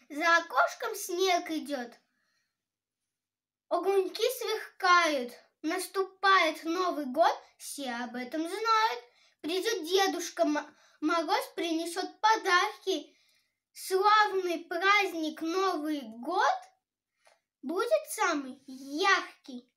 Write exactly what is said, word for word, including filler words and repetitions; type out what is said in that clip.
За окошком снег идет, огоньки сверкают, наступает Новый год, все об этом знают. Придет Дедушка Мороз, принесет подарки. Славный праздник Новый год будет самый яркий.